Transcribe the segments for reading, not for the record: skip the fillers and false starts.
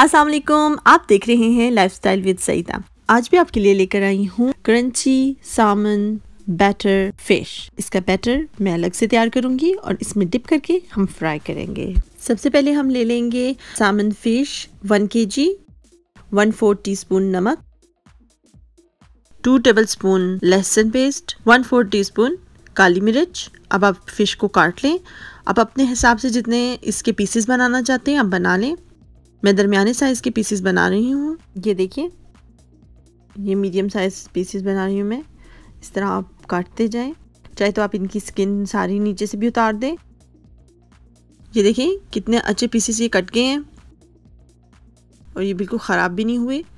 अस्सलाम वालेकुम, आप देख रहे हैं लाइफस्टाइल विद सईदा। आज भी आपके लिए लेकर आई हूँ क्रंची सामन बैटर फिश। इसका बैटर मैं अलग से तैयार करूंगी और इसमें डिप करके हम फ्राई करेंगे। सबसे पहले हम ले लेंगे सामन फिश 1 kg, 1/4 टीस्पून नमक, 2 टेबलस्पून लहसुन पेस्ट, 1/4 टीस्पून काली मिर्च। अब आप फिश को काट लें। अब अपने हिसाब से जितने इसके पीसेस बनाना चाहते हैं आप बना लें। मैं दरमियाने साइज़ के पीसेस बना रही हूँ। ये देखिए, ये मीडियम साइज़ पीसेस बना रही हूँ मैं। इस तरह आप काटते जाएं। चाहे तो आप इनकी स्किन सारी नीचे से भी उतार दें। ये देखिए कितने अच्छे पीसेस ये कट गए हैं और ये बिल्कुल ख़राब भी नहीं हुए।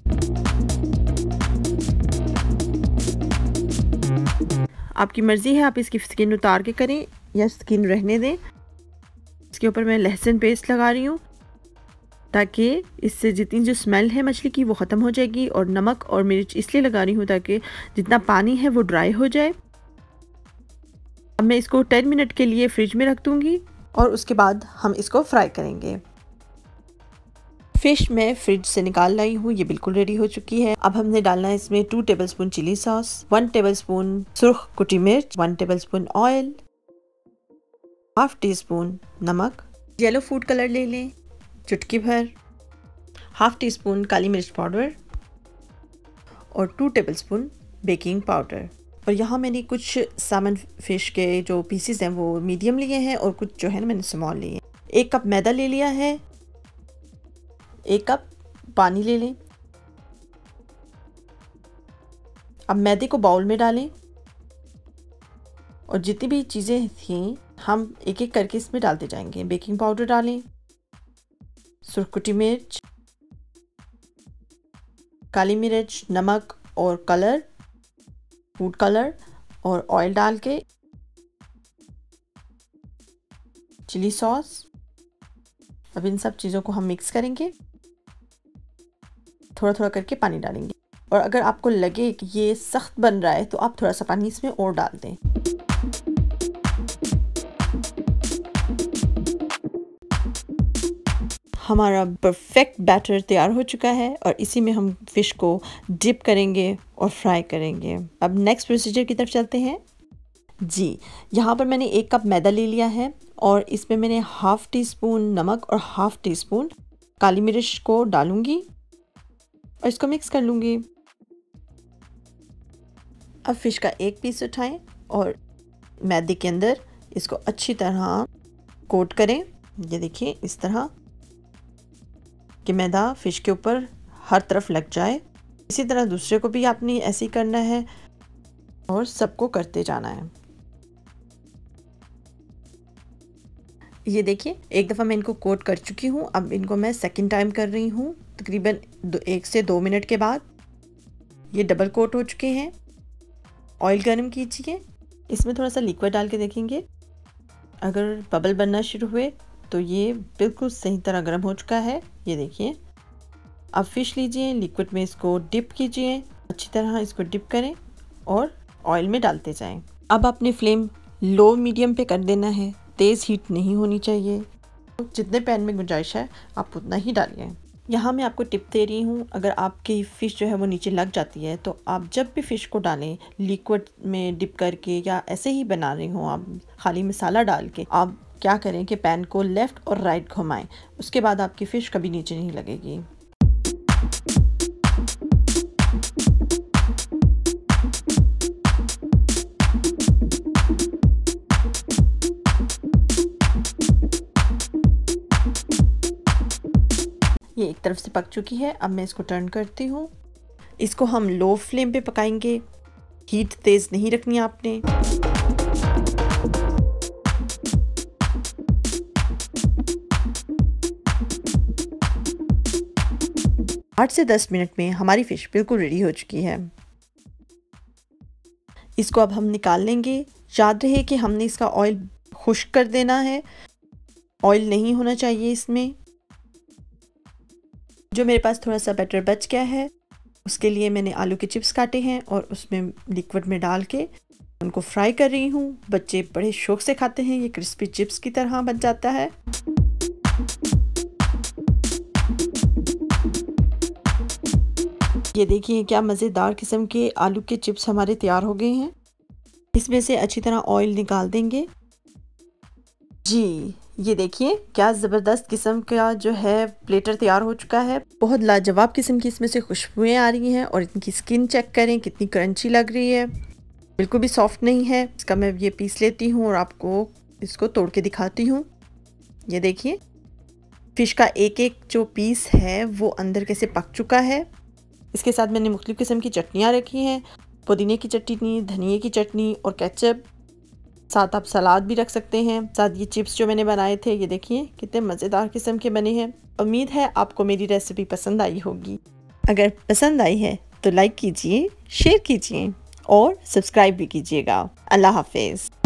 आपकी मर्ज़ी है, आप इसकी स्किन उतार के करें या स्किन रहने दें। इसके ऊपर मैं लहसुन पेस्ट लगा रही हूँ ताकि इससे जितनी जो स्मेल है मछली की वो ख़त्म हो जाएगी। और नमक और मिर्च इसलिए लगा रही हूँ ताकि जितना पानी है वो ड्राई हो जाए। अब मैं इसको 10 मिनट के लिए फ्रिज में रख दूँगी और उसके बाद हम इसको फ्राई करेंगे। फ़िश मैं फ्रिज से निकाल लाई हूँ, ये बिल्कुल रेडी हो चुकी है। अब हमने डालना है इसमें 2 टेबलस्पून चिली सॉस, 1 टेबलस्पून सुर्ख कुटी मिर्च, 1 टेबलस्पून ऑयल, 1/2 टीस्पून नमक, येलो फूड कलर ले लें चुटकी भर, 1/2 टीस्पून काली मिर्च पाउडर और 2 टेबलस्पून बेकिंग पाउडर। और यहाँ मैंने कुछ सामन फिश के जो पीसेस हैं वो मीडियम लिए हैं और कुछ जो है ना मैंने स्मॉल लिए हैं। 1 कप मैदा ले लिया है, 1 कप पानी ले लें। अब मैदे को बाउल में डालें और जितनी भी चीज़ें थीं हम एक एक करके इसमें डालते जाएंगे। बेकिंग पाउडर डालें, सुर्ख कुटी मिर्च, काली मिर्च, नमक और कलर, फूड कलर और ऑयल डाल के चिली सॉस। अब इन सब चीज़ों को हम मिक्स करेंगे, थोड़ा थोड़ा करके पानी डालेंगे। और अगर आपको लगे कि ये सख्त बन रहा है तो आप थोड़ा सा पानी इसमें और डाल दें। हमारा परफेक्ट बैटर तैयार हो चुका है और इसी में हम फिश को डिप करेंगे और फ्राई करेंगे। अब नेक्स्ट प्रोसीजर की तरफ चलते हैं। जी, यहाँ पर मैंने 1 कप मैदा ले लिया है और इसमें मैंने 1/2 टीस्पून नमक और 1/2 टीस्पून काली मिर्च को डालूंगी और इसको मिक्स कर लूँगी। अब फिश का एक पीस उठाएं और मैदे के अंदर इसको अच्छी तरह कोट करें। ये देखिए इस तरह कि मैदा फिश के ऊपर हर तरफ लग जाए। इसी तरह दूसरे को भी आपने ऐसे ही करना है और सबको करते जाना है। ये देखिए एक दफ़ा मैं इनको कोट कर चुकी हूँ। अब इनको मैं सेकंड टाइम कर रही हूँ। तकरीबन 1 से 2 मिनट के बाद ये डबल कोट हो चुके हैं। ऑयल गर्म कीजिए, इसमें थोड़ा सा लिक्विड डाल के देखेंगे। अगर बबल बनना शुरू हुए तो ये बिल्कुल सही तरह गर्म हो चुका है। ये देखिए, अब फिश लीजिए, लिक्विड में इसको डिप कीजिए, अच्छी तरह इसको डिप करें और ऑयल में डालते जाएं। अब अपने फ्लेम लो मीडियम पे कर देना है, तेज़ हीट नहीं होनी चाहिए। जितने पैन में गुंजाइश है आप उतना ही डालिए। यहाँ मैं आपको टिप दे रही हूँ, अगर आपकी फ़िश जो है वो नीचे लग जाती है तो आप जब भी फ़िश को डालें लिक्विड में डिप करके या ऐसे ही बना रही हूँ आप खाली मसाला डाल के, आप क्या करें कि पैन को लेफ़्ट और राइट घुमाएं। उसके बाद आपकी फ़िश कभी नीचे नहीं लगेगी। ये एक तरफ से पक चुकी है। अब मैं इसको टर्न करती हूँ। इसको हम लो फ्लेम पे पकाएंगे, हीट तेज़ नहीं रखनी आपने। 8 से 10 मिनट में हमारी फ़िश बिल्कुल रेडी हो चुकी है। इसको अब हम निकाल लेंगे। याद रहे कि हमने इसका ऑयल खुश्क कर देना है, ऑयल नहीं होना चाहिए इसमें। जो मेरे पास थोड़ा सा बैटर बच गया है उसके लिए मैंने आलू के चिप्स काटे हैं और उसमें लिक्विड में डाल के उनको फ्राई कर रही हूँ। बच्चे बड़े शौक से खाते हैं, ये क्रिस्पी चिप्स की तरह बन जाता है। ये देखिए क्या मज़ेदार किस्म के आलू के चिप्स हमारे तैयार हो गए हैं। इसमें से अच्छी तरह ऑयल निकाल देंगे। जी, ये देखिए क्या ज़बरदस्त किस्म का जो है प्लेटर तैयार हो चुका है। बहुत लाजवाब किस्म की इसमें से खुशबुएं आ रही हैं और इनकी स्किन चेक करें कितनी क्रंची लग रही है, बिल्कुल भी सॉफ्ट नहीं है। इसका मैं ये पीस लेती हूँ और आपको इसको तोड़ के दिखाती हूँ। ये देखिए फ़िश का एक एक जो पीस है वो अंदर कैसे पक चुका है। इसके साथ मैंने मुख्तलिफ़ किस्म की चटनियाँ रखी हैं, पुदीने की चटनी, धनिए की चटनी और केचप। साथ आप सलाद भी रख सकते हैं। साथ ये चिप्स जो मैंने बनाए थे, ये देखिए कितने मज़ेदार किस्म के बने हैं। उम्मीद है आपको मेरी रेसिपी पसंद आई होगी। अगर पसंद आई है तो लाइक कीजिए, शेयर कीजिए और सब्सक्राइब भी कीजिएगा। अल्लाह हाफ़िज़।